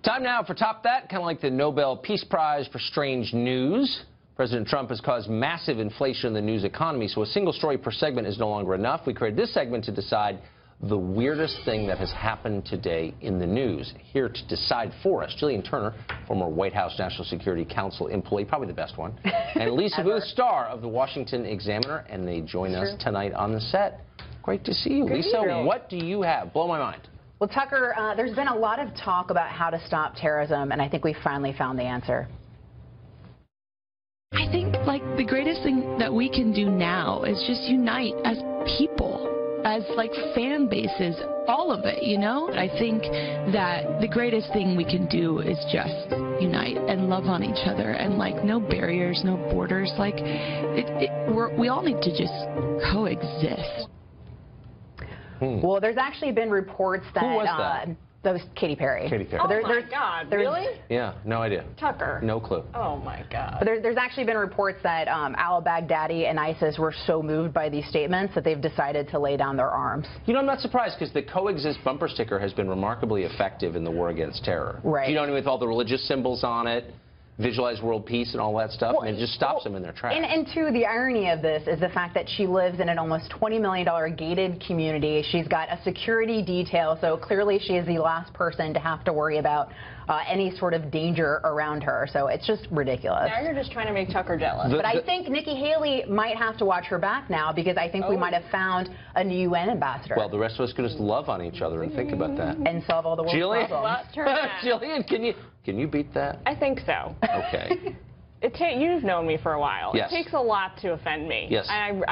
Time now for Top That, kind of like the Nobel Peace Prize for strange news. President Trump has caused massive inflation in the news economy, so a single story per segment is no longer enough. We created this segment to decide the weirdest thing that has happened today in the news. Here to decide for us, Jillian Turner, former White House National Security Council employee, probably the best one, and Lisa Booth, star of the Washington Examiner, and they join us tonight on the set. Great to see you. Good Lisa, evening. what do you have? Blow my mind. Well, Tucker, there's been a lot of talk about how to stop terrorism, and I think we finally found the answer. I think, like, the greatest thing that we can do now is just unite as people, as, like, fan bases, all of it, you know? I think that the greatest thing we can do is just unite and love on each other and, like, no barriers, no borders. Like, we all need to just coexist. Well, there's actually been reports that... Who was that? That was Katy Perry. Katy Perry. Oh, my God. Really? Yeah, no idea. Tucker. No clue. Oh, my God. But there's actually been reports that al-Baghdadi and ISIS were so moved by these statements that they've decided to lay down their arms. You know, I'm not surprised because the coexist bumper sticker has been remarkably effective in the war against terror. Right. You know what I mean? With all the religious symbols on it, visualize world peace and all that stuff, and it just stops them in their tracks. And two, the irony of this is the fact that she lives in an almost $20 million gated community. She's got a security detail, so clearly she is the last person to have to worry about any sort of danger around her. So it's just ridiculous. Now you're just trying to make Tucker jealous. But I think Nikki Haley might have to watch her back now because I think we might have found a new UN ambassador. Well, the rest of us could just love on each other and think about that. And solve all the world's Jillian? problems. Jillian, can you beat that? I think so. Okay. You've known me for a while. Yes. It takes a lot to offend me. Yes.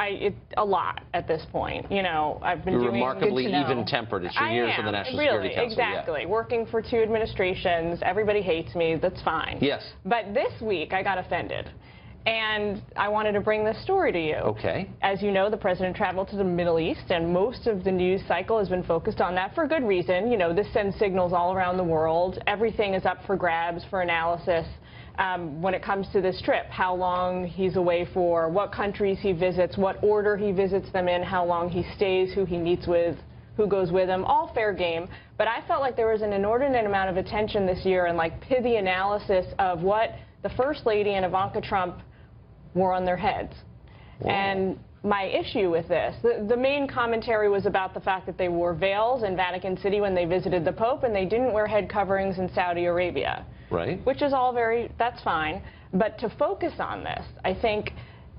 A lot at this point. You know, I've been You're doing remarkably good to know. even-tempered. It's your years of the National Really, Security Council. exactly. Yeah. Working for 2 administrations, everybody hates me. That's fine. Yes. But this week, I got offended. And I wanted to bring this story to you. Okay. As you know, the president traveled to the Middle East, and most of the news cycle has been focused on that for good reason. You know, this sends signals all around the world. Everything is up for grabs, for analysis. When it comes to this trip, how long he's away for, what countries he visits, what order he visits them in, how long he stays, who he meets with, who goes with him, all fair game. But I felt like there was an inordinate amount of attention this year and like pithy analysis of what the First Lady and Ivanka Trump wore on their heads. Whoa. And my issue with this, the main commentary was about the fact that they wore veils in Vatican City when they visited the Pope, and they didn't wear head coverings in Saudi Arabia. Right. Which is all that's fine. But to focus on this, I think,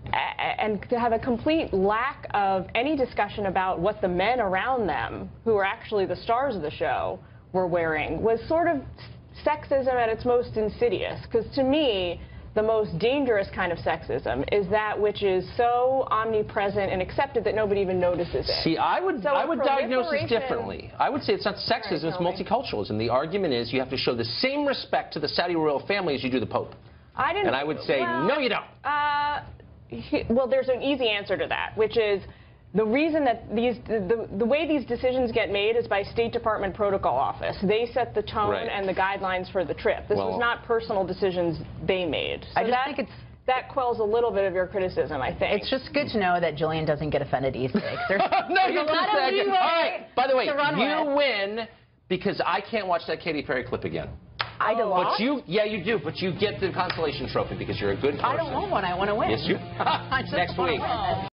and to have a complete lack of any discussion about what the men around them, who are actually the stars of the show, were wearing, was sort of sexism at its most insidious. Because to me, the most dangerous kind of sexism is that which is so omnipresent and accepted that nobody even notices it. See, I would diagnose it differently. I would say it's not sexism, it's multiculturalism. The argument is you have to show the same respect to the Saudi royal family as you do the Pope. And I would say, no, you don't. Well, there's an easy answer to that, which is the reason that the way these decisions get made is by State Department Protocol Office. They set the tone and the guidelines for the trip. This was not personal decisions they made. So I just think that quells a little bit of your criticism, I think. It's just good to know that Jillian doesn't get offended easily. There's no, a lot of leeway. All right. By the way, you win because I can't watch that Katy Perry clip again. I don't want. Yeah, you do, but you get the consolation trophy because you're a good person. I don't want one. I want to win. Yes, you. Next week.